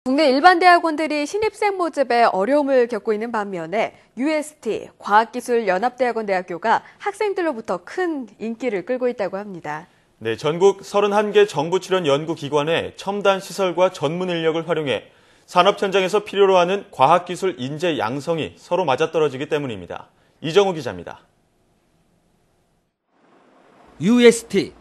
국내 일반 대학원들이 신입생 모집에 어려움을 겪고 있는 반면에 UST, 과학기술연합대학원대학교가 학생들로부터 큰 인기를 끌고 있다고 합니다. 네, 전국 31개 정부 출연 연구기관의 첨단 시설과 전문 인력을 활용해 산업 현장에서 필요로 하는 과학기술 인재 양성이 서로 맞아떨어지기 때문입니다. 이정우 기자입니다. UST,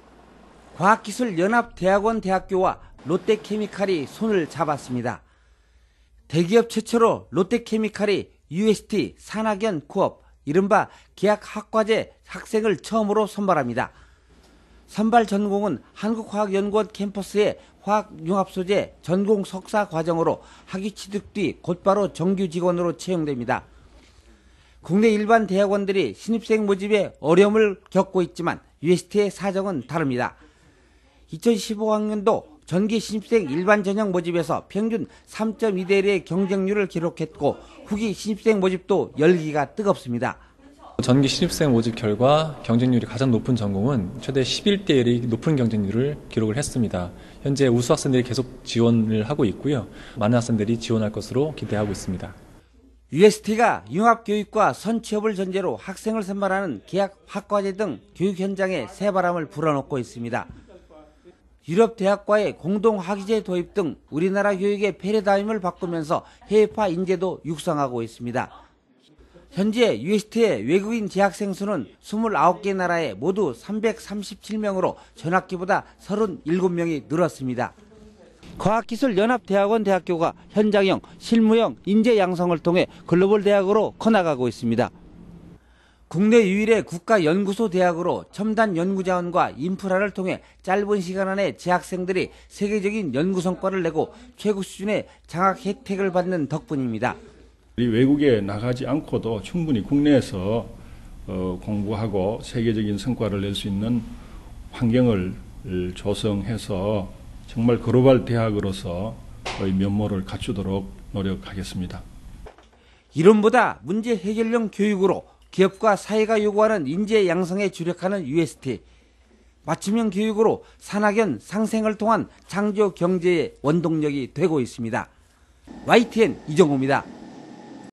과학기술연합대학원 대학교와 롯데케미칼이 손을 잡았습니다. 대기업 최초로 롯데케미칼이 UST 산학연 코업, 이른바 계약학과제 학생을 처음으로 선발합니다. 선발 전공은 한국화학연구원 캠퍼스의 화학융합소재 전공 석사 과정으로 학위 취득 뒤 곧바로 정규 직원으로 채용됩니다. 국내 일반 대학원들이 신입생 모집에 어려움을 겪고 있지만 UST의 사정은 다릅니다. 2015학년도 전기 신입생 일반 전형 모집에서 평균 3.2대 1의 경쟁률을 기록했고 후기 신입생 모집도 열기가 뜨겁습니다. 전기 신입생 모집 결과 경쟁률이 가장 높은 전공은 최대 11대 1의 높은 경쟁률을 기록을 했습니다. 현재 우수 학생들이 계속 지원을 하고 있고요. 많은 학생들이 지원할 것으로 기대하고 있습니다. UST가 융합교육과 선취업을 전제로 학생을 선발하는 계약학과제 등 교육 현장에 새바람을 불어넣고 있습니다. 유럽 대학과의 공동 학위제 도입 등 우리나라 교육의 패러다임을 바꾸면서 해외파 인재도 육성하고 있습니다. 현재 UST의 외국인 재학생 수는 29개 나라에 모두 337명으로 전학기보다 37명이 늘었습니다. 과학기술연합대학원 대학교가 현장형, 실무형 인재 양성을 통해 글로벌 대학으로 커나가고 있습니다. 국내 유일의 국가연구소 대학으로 첨단 연구자원과 인프라를 통해 짧은 시간 안에 재학생들이 세계적인 연구 성과를 내고 최고 수준의 장학 혜택을 받는 덕분입니다. 외국에 나가지 않고도 충분히 국내에서 공부하고 세계적인 성과를 낼 수 있는 환경을 조성해서 정말 글로벌 대학으로서의 면모를 갖추도록 노력하겠습니다. 이론보다 문제 해결형 교육으로 기업과 사회가 요구하는 인재 양성에 주력하는 UST. 맞춤형 교육으로 산학연 상생을 통한 창조 경제의 원동력이 되고 있습니다. YTN 이정우입니다.